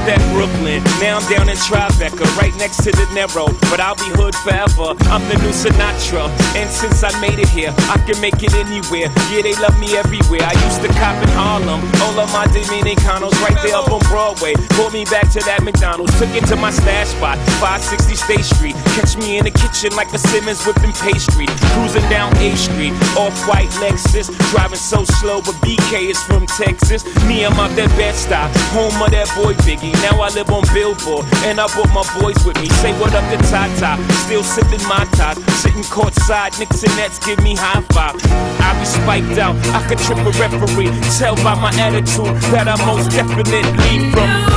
that Brooklyn. Now I'm down in Tribeca, right next to the Narrow. But I'll be hood forever. I'm the new Sinatra. And since I made it here, I can make it anywhere. Yeah, they love me everywhere. I used to cop in Harlem. All of my Dominicanos right there up on Broadway. Pulled me back to that McDonald's. Took it to my stash spot, 560 State Street. Catch me in the kitchen like a Simmons whipping pastry. Cruising down A Street, off-white Lexus. Driving so slow, but BK is from Texas. Me, I'm out that Bed-Stuy, home of that boy Biggie. Now I live on Billboard, and I brought my boys with me. Say what up to Tata, still sipping my ties. Sitting courtside, Knicks and Nets give me high five. I be spiked out, I could trip a referee. Tell by my attitude that I most definitely from.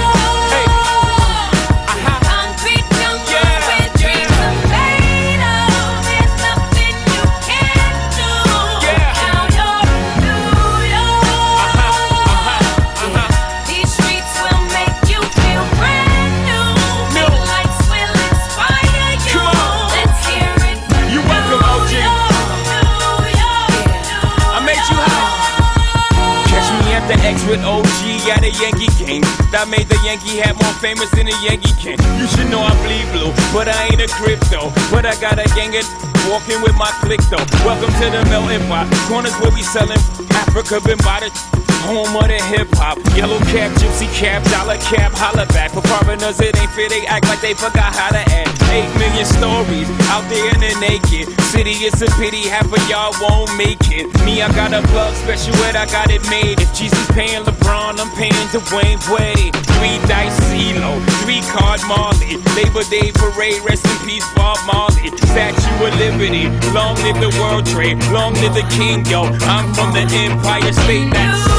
With OG at a Yankee game. That made the Yankee hat more famous than a Yankee can. You should know I bleed blue, but I ain't a crypto. But I got a gang of walking with my click though. Welcome to the melting pot. Corners where we selling Africa been by the home of the hip hop. Yellow cap, gypsy cap, dollar cap, holla back. For foreigners it ain't fair, they act like they forgot how to act. 8 million stories out there in the naked city. It's a pity half of y'all won't make it. Me, I got a plug special ed, I got it made. If Jesus paying LeBron, I'm paying Dwayne Wade. 3 dice CeeLo, 3 card Marley. Labor Day parade, rest in peace Bob Marley. Statue of Liberty, long live the World Trade, long live the King, yo. I'm from the Empire State, that's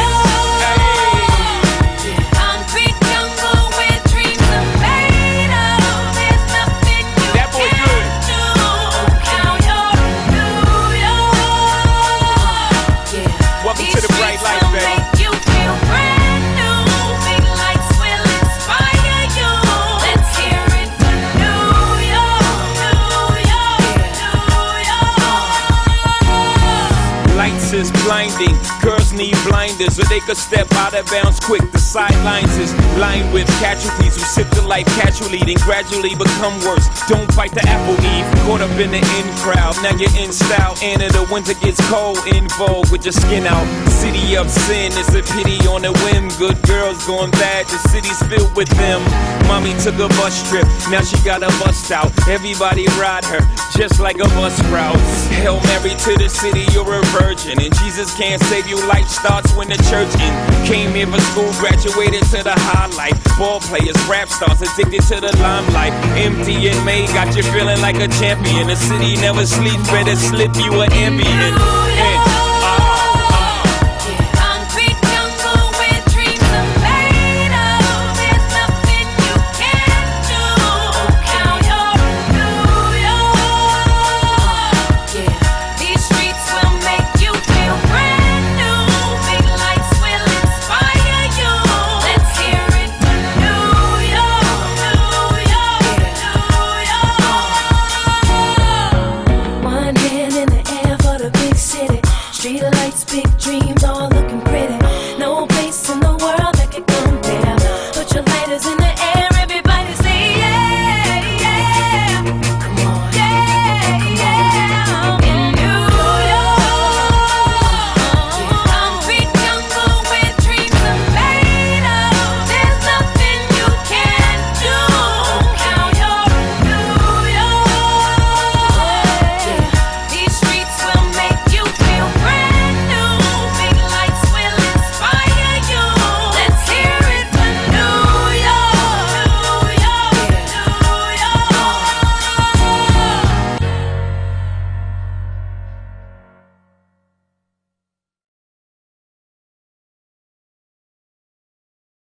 is blinding. Girls need blinders so they could step out of bounds quick. The sidelines is lined with casualties who sip the life casually, then gradually become worse. Don't fight the apple eve. Caught up in the in crowd, now you're in style. And in the winter gets cold, in vogue with your skin out. City of sin is a pity on a whim. Good girls going bad, the city's filled with them. Mommy took a bus trip, now she got a bust out. Everybody ride her, just like a bus route. Hail Mary to the city, you're a virgin. And Jesus can't save you, life starts when the church ends. Came here for school, graduated to the highlight. Ball players, rap stars, addicted to the limelight. Empty in May, got you feeling like a champion. The city never sleeps, better slip you an ambient.